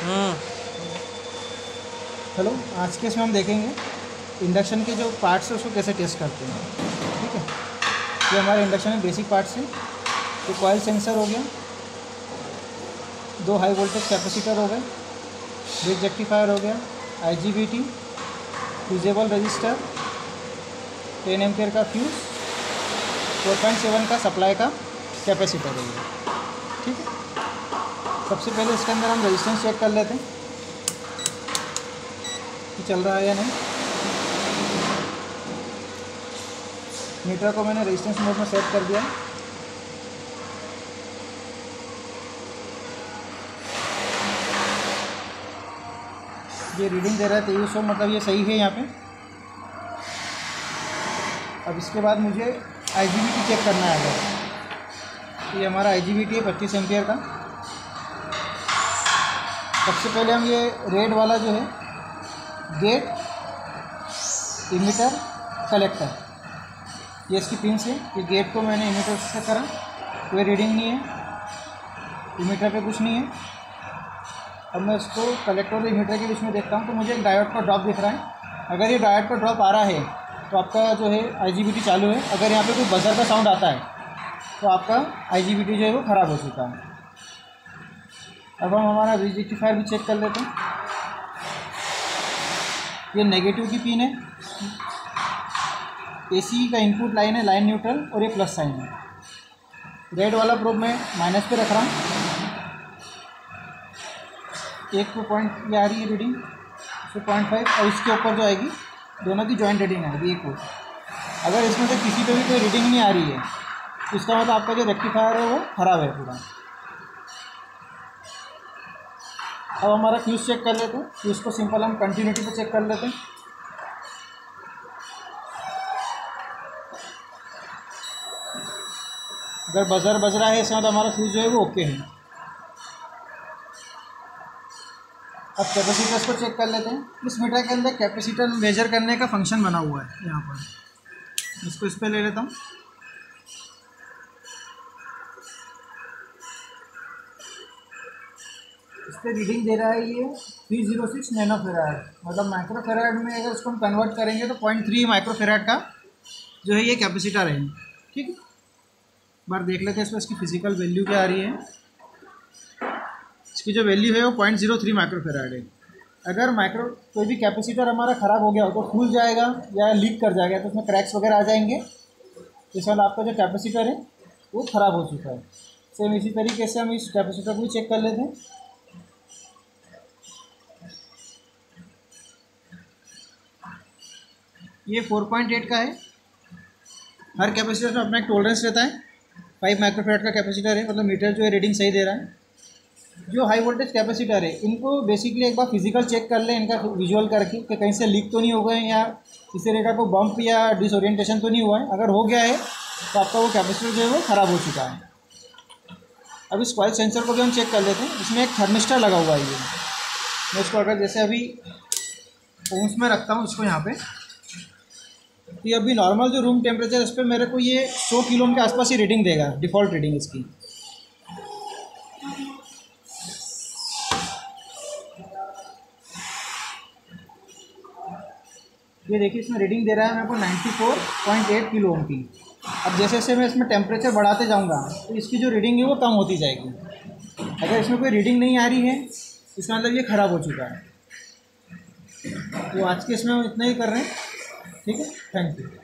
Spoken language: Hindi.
हेलो, आज के इसमें हम देखेंगे इंडक्शन के जो पार्ट्स हैं उसको कैसे टेस्ट करते हैं। ठीक है, ये हमारे इंडक्शन में बेसिक पार्ट्स हैं। तो कॉइल सेंसर हो गया, 2 हाई वोल्टेज कैपेसिटर हो गए, ब्रिज रेक्टिफायर हो गया, IGBT, फ्यूजेबल रजिस्टर, 10 एम्पियर का फ्यूज़, 4.7 का सप्लाई का कैपेसिटर हो गया। ठीक है, सबसे पहले इसके अंदर हम रेजिस्टेंस चेक कर लेते हैं कि चल रहा है या नहीं। मीटर को मैंने रेजिस्टेंस मोड में सेट कर दिया। ये रीडिंग दे रहा है 2300, मतलब ये सही है यहाँ पे। अब इसके बाद मुझे IGBT चेक करना है। अगर ये हमारा IGBT है 25 एम्पियर का। सबसे पहले हम ये रेड वाला जो है गेट, इमीटर, कलेक्टर, ये इसकी पिन है। ये गेट को मैंने इमीटर से करा, कोई रीडिंग नहीं है, इमीटर पे कुछ नहीं है। अब मैं इसको कलेक्टर और इमीटर के बीच में देखता हूँ तो मुझे एक डायोड का ड्रॉप दिख रहा है। अगर ये डायोड का ड्रॉप आ रहा है तो आपका जो है IGBT चालू है। अगर यहाँ पे कोई बजर का साउंड आता है तो आपका IGBT जो है वो ख़राब हो चुका है। अब हम हमारा ब्रिज रेक्टिफायर भी चेक कर लेते हैं। ये नेगेटिव की पिन है, AC का इनपुट लाइन है, लाइन न्यूट्रल, और ये प्लस साइन है। रेड वाला प्रोब मैं माइनस पे रख रहा हूँ। 1 पॉइंट ये आ रही है रीडिंग, 0.5, और इसके ऊपर जो आएगी दोनों की जॉइंट रीडिंग आएगी 1 वोल्ट। अगर इसमें से किसी पे भी कोई रीडिंग नहीं आ रही है तो इसका मतलब आपका जो रेक्टिफायर है वो ख़राब है पूरा। अब हमारा फ्यूज़ चेक कर लेते हैं। फ्यूज़ को सिंपल हम कंटिन्यूटी पे चेक कर लेते हैं। अगर बजर बज रहा है इसका मतलब हमारा फ्यूज़ जो है वो ओके है। अब कैपेसिटर्स को चेक कर लेते हैं। इस मीटर के अंदर कैपेसिटर मेजर करने का फंक्शन बना हुआ है यहाँ पर। इसको इस पर ले लेता हूँ। इस पर रीडिंग दे रहा है ये 306 नैनोफेराड, मतलब माइक्रोफेराड में अगर उसको हम कन्वर्ट करेंगे तो 0.3 माइक्रोफेराड का जो है ये कैपेसिटर है। ठीक है, बार देख लेते हैं इसमें इसकी फिजिकल वैल्यू क्या आ रही है। इसकी जो वैल्यू है वो 0.03 माइक्रोफेराड है। अगर कोई भी कैपेसिटर हमारा ख़राब हो गया हो तो फूल जाएगा या लीक कर जाएगा, तो उसमें क्रैक्स वगैरह आ जाएंगे। इस वाला आपका जो कैपेसिटर है वो ख़राब हो चुका है। सेम इसी तरीके से हम इस कैपेसिटर को भी चेक कर लेते हैं। ये 4.8 का है। हर कैपेसिटर में अपना एक टॉलरेंस रहता है। 5 माइक्रोफेराड का कैपेसिटर है, मतलब मीटर जो है रीडिंग सही दे रहा है। जो हाई वोल्टेज कैपेसिटर है इनको बेसिकली एक बार फिजिकल चेक कर लें, इनका विजुअल करके कि कहीं से लीक तो नहीं हो गए या किसी तरह का कोई बम्प या डिसओरिएंटेशन तो नहीं हुआ है। अगर हो गया है तो आपका वो कैपेसिटर जो है वो ख़राब हो चुका है। अब इस कॉइल सेंसर को भी हम चेक कर लेते हैं। इसमें एक थर्मिस्टर लगा हुआ है। ये मैं इसको अगर जैसे अभी ओम्स में रखता हूँ इसको यहाँ पे, तो ये अभी नॉर्मल जो रूम टेम्परेचर इस पर मेरे को ये 100 किलो के आसपास ही रीडिंग देगा, डिफ़ॉल्ट रीडिंग इसकी। ये देखिए इसमें रीडिंग दे रहा है मेरे को 94.8 किलो ओम की। अब जैसे जैसे मैं इसमें टेम्परेचर बढ़ाते जाऊंगा तो इसकी जो रीडिंग है वो कम होती जाएगी। अगर इसमें कोई रीडिंग नहीं आ रही है इसका मतलब ये ख़राब हो चुका है। तो आज के इसमें हम इतना ही कर रहे हैं। ठीक है, थैंक यू।